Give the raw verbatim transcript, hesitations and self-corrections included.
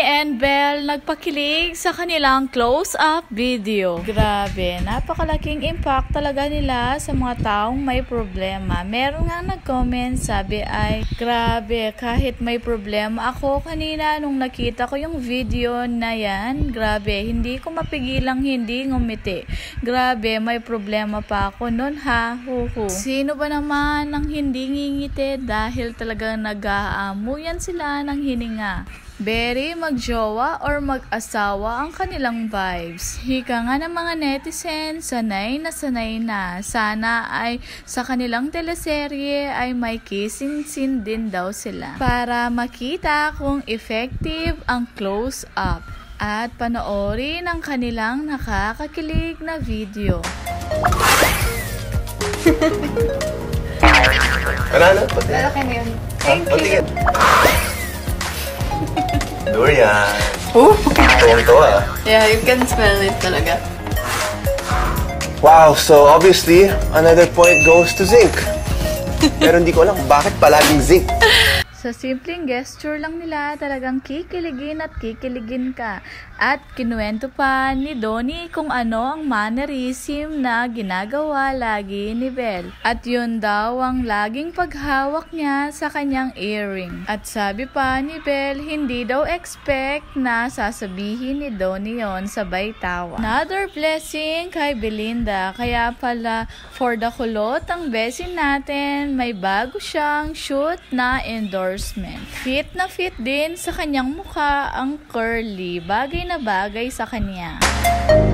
and Belle nagpakilig sa kanilang close-up video. Grabe, napakalaking impact talaga nila sa mga taong may problema. Meron nga nag-comment, sabi ay, grabe, kahit may problema ako kanina nung nakita ko yung video na yan, grabe, hindi ko mapigilang hindi ngumiti. Grabe, may problema pa ako nun ha, huhu. Sino ba naman ang hindi ngingiti dahil talagang nag-aamuyan sila ng hininga? Very magjowa or mag-asawa ang kanilang vibes. Hika nga ng mga netizens, sanay na sanay na. Sana ay sa kanilang teleserye ay may kissing scene din daw sila. Para makita kung effective ang close-up. At panoorin ang kanilang nakakakilig na video. Ano na? Lalaki na yun. Thank you. Durian. Oh! Tuwang-tuwa. Yeah, you can smell it talaga. Wow, so obviously, another point goes to zinc. Pero hindi ko alam bakit palaging zinc. Sa simpleng gesture lang nila, talagang kikiligin at kikiligin ka. At kinuwento pa ni Donnie kung ano ang mannerism na ginagawa lagi ni Belle. At yun daw ang laging paghawak niya sa kanyang earring. At sabi pa ni Belle, hindi daw expect na sasabihin ni Donnie yon, sabay tawa. Another blessing kay Belinda, kaya pala for the kulot ang besin natin, may bago siyang shoot na endorsement. Fit na fit din sa kanyang mukha ang curly, bagay na bagay sa kanya.